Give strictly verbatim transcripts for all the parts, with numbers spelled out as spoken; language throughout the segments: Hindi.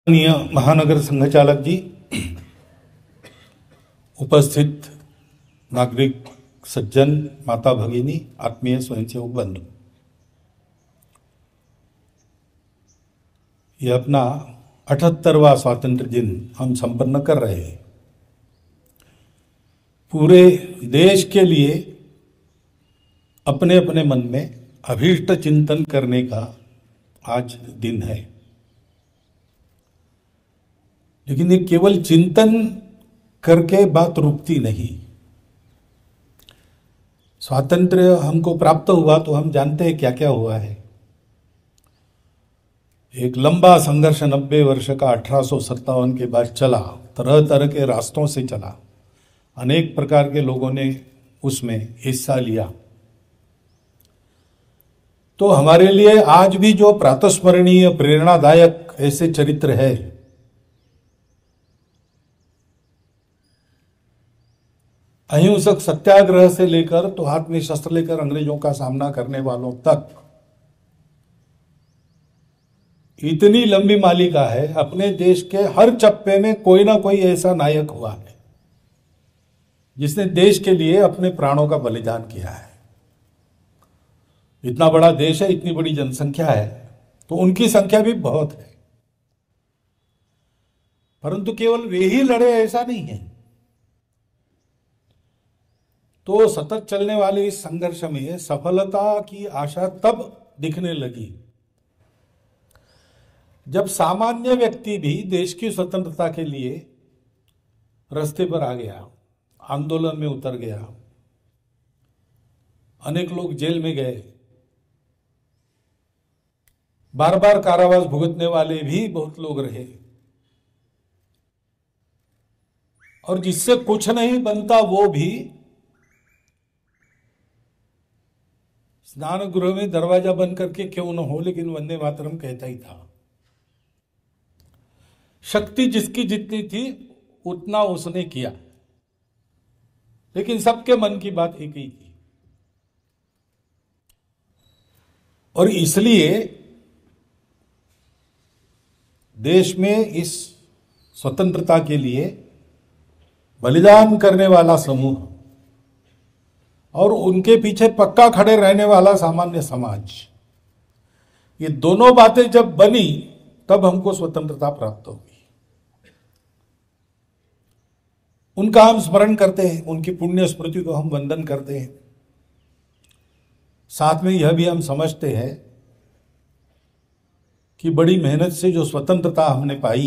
माननीय महानगर संघचालक जी, उपस्थित नागरिक सज्जन, माता भगिनी, आत्मीय स्वयंसेवक बंधु, ये अपना अठहत्तरवां स्वातंत्र दिन हम संपन्न कर रहे हैं। पूरे देश के लिए अपने अपने मन में अभीष्ट चिंतन करने का आज दिन है, लेकिन ये केवल चिंतन करके बात रुकती नहीं। स्वातंत्र्य हमको प्राप्त हुआ तो हम जानते हैं क्या क्या हुआ है। एक लंबा संघर्ष नब्बे वर्ष का अठारह सौ सत्तावन के बाद चला, तरह तरह के रास्तों से चला, अनेक प्रकार के लोगों ने उसमें हिस्सा लिया। तो हमारे लिए आज भी जो प्रातस्मरणीय प्रेरणादायक ऐसे चरित्र है, अहिंसक सत्याग्रह से लेकर तो हाथ में शस्त्र लेकर अंग्रेजों का सामना करने वालों तक, इतनी लंबी मालिका है। अपने देश के हर चप्पे में कोई ना कोई ऐसा नायक हुआ है जिसने देश के लिए अपने प्राणों का बलिदान किया है। इतना बड़ा देश है, इतनी बड़ी जनसंख्या है, तो उनकी संख्या भी बहुत है, परंतु केवल वे ही लड़े ऐसा नहीं है। तो सतत चलने वाले इस संघर्ष में सफलता की आशा तब दिखने लगी जब सामान्य व्यक्ति भी देश की स्वतंत्रता के लिए रास्ते पर आ गया, आंदोलन में उतर गया। अनेक लोग जेल में गए, बार बार कारावास भुगतने वाले भी बहुत लोग रहे, और जिससे कुछ नहीं बनता वो भी स्नान गृह में दरवाजा बंद करके क्यों न हो, लेकिन वंदे मातरम कहता ही था। शक्ति जिसकी जितनी थी उतना उसने किया, लेकिन सबके मन की बात एक ही थी। और इसलिए देश में इस स्वतंत्रता के लिए बलिदान करने वाला समूह और उनके पीछे पक्का खड़े रहने वाला सामान्य समाज, ये दोनों बातें जब बनी तब हमको स्वतंत्रता प्राप्त होगी। उनका हम स्मरण करते हैं, उनकी पुण्य स्मृति को हम वंदन करते हैं। साथ में यह भी हम समझते हैं कि बड़ी मेहनत से जो स्वतंत्रता हमने पाई,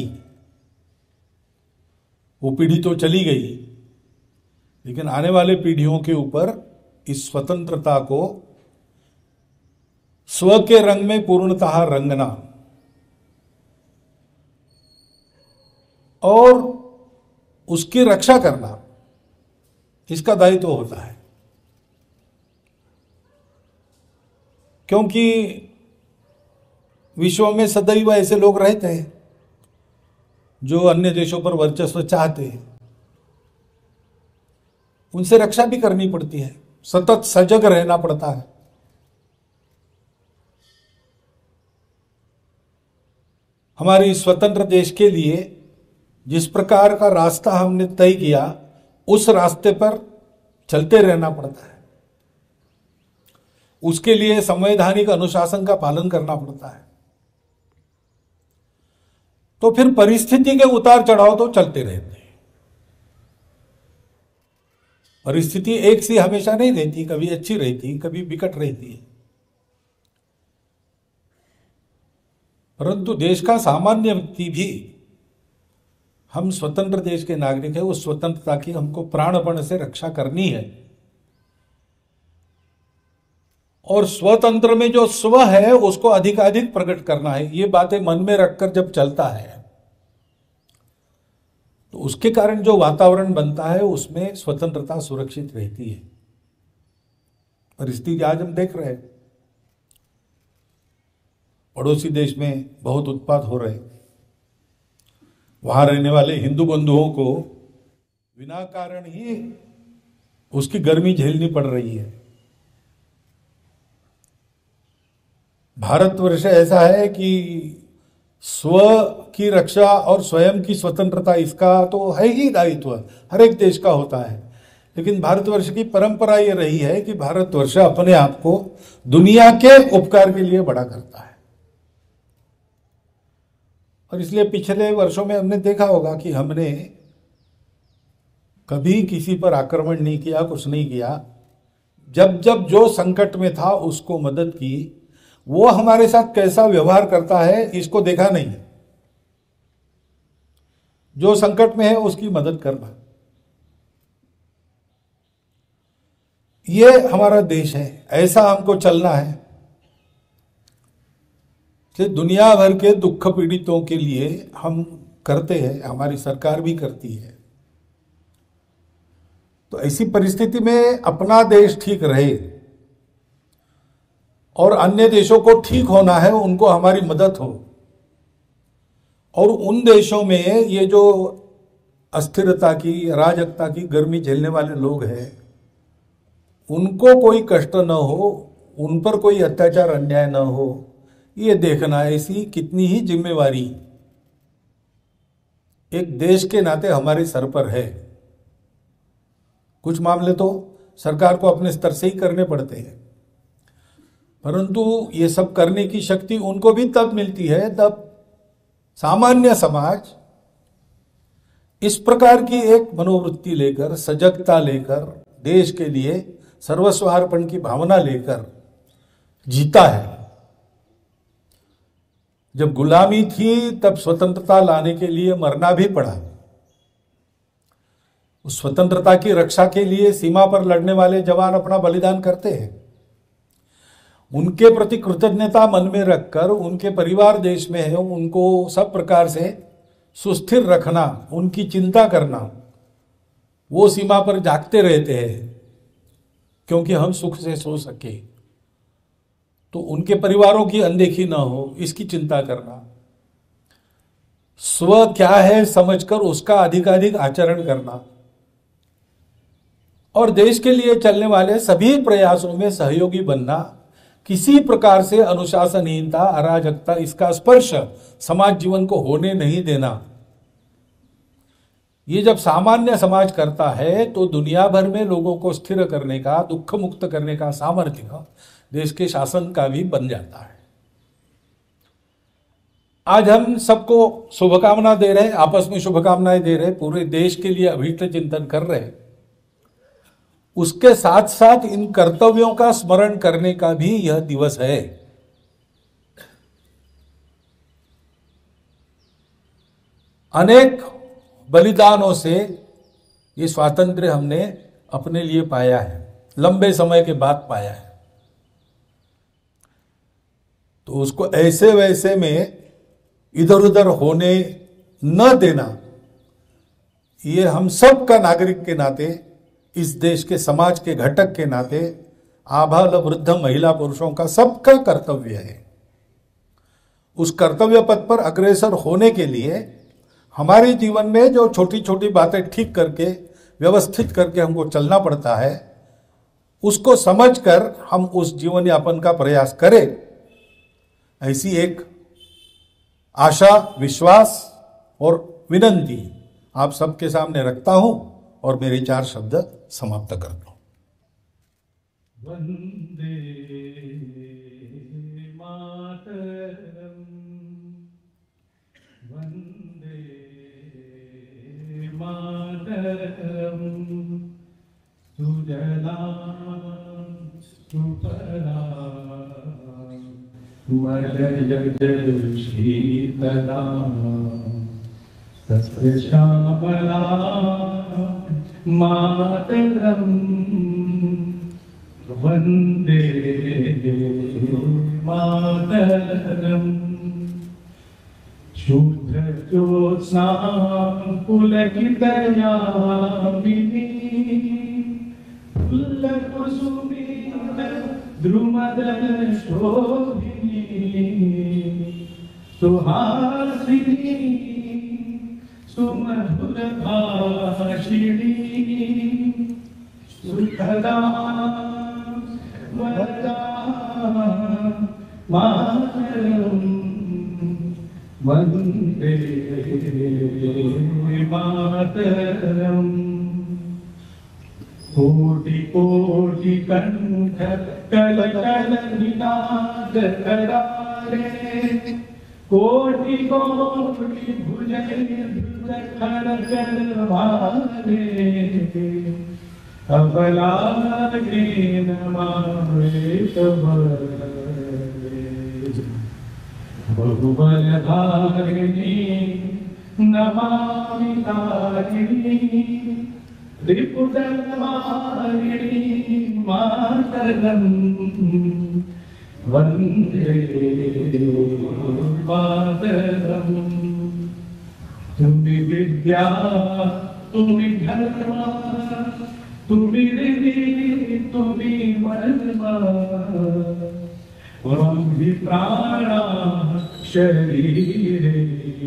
वो पीढ़ी तो चली गई, लेकिन आने वाले पीढ़ियों के ऊपर इस स्वतंत्रता को स्व के रंग में पूर्णतः रंगना और उसकी रक्षा करना, इसका दायित्व होता है। क्योंकि विश्व में सदैव ऐसे लोग रहते हैं जो अन्य देशों पर वर्चस्व चाहते हैं, उनसे रक्षा भी करनी पड़ती है, सतत सजग रहना पड़ता है। हमारी स्वतंत्र देश के लिए जिस प्रकार का रास्ता हमने तय किया, उस रास्ते पर चलते रहना पड़ता है। उसके लिए संवैधानिक अनुशासन का पालन करना पड़ता है। तो फिर परिस्थिति के उतार चढ़ाव तो चलते रहते हैं। परिस्थिति एक सी हमेशा नहीं रहती, कभी अच्छी रहती, कभी विकट रहती है। परंतु देश का सामान्य व्यक्ति भी, हम स्वतंत्र देश के नागरिक हैं, उस स्वतंत्रता की हमको प्राणपण से रक्षा करनी है। और स्वतंत्र में जो स्व है उसको अधिकाधिक प्रकट करना है। ये बातें मन में रखकर जब चलता है तो उसके कारण जो वातावरण बनता है उसमें स्वतंत्रता सुरक्षित रहती है। परिस्थिति आज हम देख रहे हैं, पड़ोसी देश में बहुत उत्पात हो रहे, वहां रहने वाले हिंदू बंधुओं को बिना कारण ही उसकी गर्मी झेलनी पड़ रही है। भारतवर्ष ऐसा है कि स्व की रक्षा और स्वयं की स्वतंत्रता, इसका तो है ही दायित्व, हर एक देश का होता है। लेकिन भारतवर्ष की परंपरा ये रही है कि भारतवर्ष अपने आप को दुनिया के उपकार के लिए बड़ा करता है। और इसलिए पिछले वर्षों में हमने देखा होगा कि हमने कभी किसी पर आक्रमण नहीं किया, कुछ नहीं किया। जब जब जो संकट में था उसको मदद की। वो हमारे साथ कैसा व्यवहार करता है इसको देखा नहीं। जो संकट में है उसकी मदद करना, ये हमारा देश है, ऐसा हमको चलना है। कि दुनिया भर के दुख पीड़ितों के लिए हम करते हैं, हमारी सरकार भी करती है। तो ऐसी परिस्थिति में अपना देश ठीक रहे और अन्य देशों को ठीक होना है, उनको हमारी मदद हो। और उन देशों में ये जो अस्थिरता की, अराजकता की गर्मी झेलने वाले लोग हैं, उनको कोई कष्ट न हो, उन पर कोई अत्याचार अन्याय न हो, ये देखना ऐसी कितनी ही जिम्मेवारी एक देश के नाते हमारे सर पर है। कुछ मामले तो सरकार को अपने स्तर से ही करने पड़ते हैं, परंतु ये सब करने की शक्ति उनको भी तब मिलती है जब सामान्य समाज इस प्रकार की एक मनोवृत्ति लेकर, सजगता लेकर, देश के लिए सर्वस्वार्पण की भावना लेकर जीता है। जब गुलामी थी तब स्वतंत्रता लाने के लिए मरना भी पड़ा। उस स्वतंत्रता की रक्षा के लिए सीमा पर लड़ने वाले जवान अपना बलिदान करते हैं। उनके प्रति कृतज्ञता मन में रखकर, उनके परिवार देश में है, उनको सब प्रकार से सुस्थिर रखना, उनकी चिंता करना, वो सीमा पर जागते रहते हैं क्योंकि हम सुख से सो सके, तो उनके परिवारों की अनदेखी ना हो, इसकी चिंता करना। स्व क्या है समझकर उसका अधिकाधिक आचरण करना और देश के लिए चलने वाले सभी प्रयासों में सहयोगी बनना। किसी प्रकार से अनुशासनहीनता, अराजकता, इसका स्पर्श समाज जीवन को होने नहीं देना। ये जब सामान्य समाज करता है तो दुनिया भर में लोगों को स्थिर करने का, दुख मुक्त करने का सामर्थ्य देश के शासन का भी बन जाता है। आज हम सबको शुभकामना दे रहे हैं, आपस में शुभकामनाएं दे रहे हैं, पूरे देश के लिए अभीष्ट चिंतन कर रहे हैं। उसके साथ साथ इन कर्तव्यों का स्मरण करने का भी यह दिवस है। अनेक बलिदानों से ये स्वातंत्र्य हमने अपने लिए पाया है, लंबे समय के बाद पाया है। तो उसको ऐसे वैसे में इधर उधर होने न देना, ये हम सब का नागरिक के नाते, इस देश के समाज के घटक के नाते, आबाल वृद्ध महिला पुरुषों का सबका कर्तव्य है। उस कर्तव्य पथ पर अग्रसर होने के लिए हमारे जीवन में जो छोटी छोटी बातें ठीक करके, व्यवस्थित करके हमको चलना पड़ता है, उसको समझकर हम उस जीवन यापन का प्रयास करें, ऐसी एक आशा, विश्वास और विनंती आप सबके सामने रखता हूं और मेरे चार शब्द समाप्त करता हूं। वंदे मातरम, वंदे मातरम, सुजलां सुफलां मलयज शीतलां सस्यश्यामलां मातरम, वंदे मातरम। शुद्ध ज्योत्स्ना पुलकितयामिनी, फुल्लकुसुमित द्रुमदशोभिनी, सुहासिनी सुमधुर भाषिणी, सुखदा वरदा मातरम, वन्दे मातरम्। कोटि कोटि कंठ कल कल निनाद करारे, कोटि कोटि भुजय भुज खर कर मारे, अबलागे नमारे तबरे। बहुबल धारिणी नमामि तारिणी, रिपुदलमालिनी मातरम्। वन्दे मातरम्। तुम्हि विद्या तुम्हि धर्म तुम्हि रिधि तुम्हि मर्म, त्वं हि प्राणा शरीरे,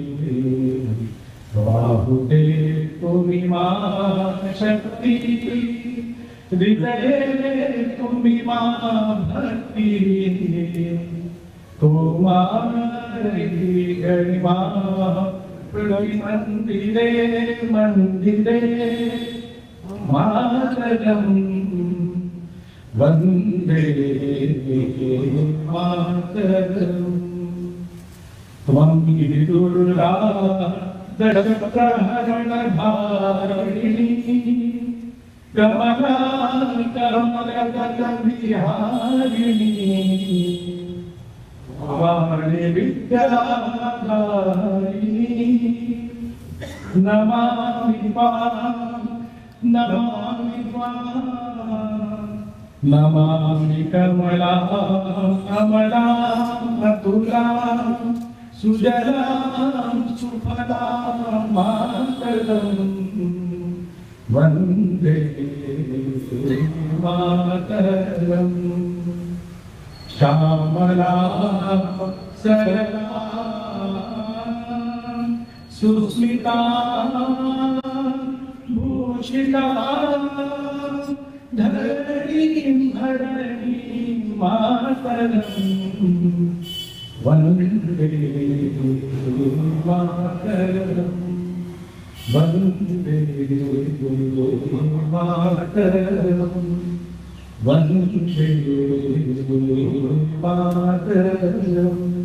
बाहुते तुम्हि मा शक्ति, हृदये तुम्हि मा भक्ति। तुम्हारी गरिमा मंदिरे मंदिरे मातरम्। वन्दे मातरम्। त्वं हि दुर्गा दशप्रहरणधारिणी, कमला कमलगतविहारिणी, वाणी विद्याधारिणी। नमामि त्वां नमामि त्वां, नमामि कमलां कमलां अतुलां, सुजलां सुफलां मातरम्। वन्दे मातरम्। श्यामलां सरलां सुस्मितां भूषितां, धरणीं धरणीं मातरम्। वन्दे मातरम्। वन्दे मातरम्। वन्दे मातरम्।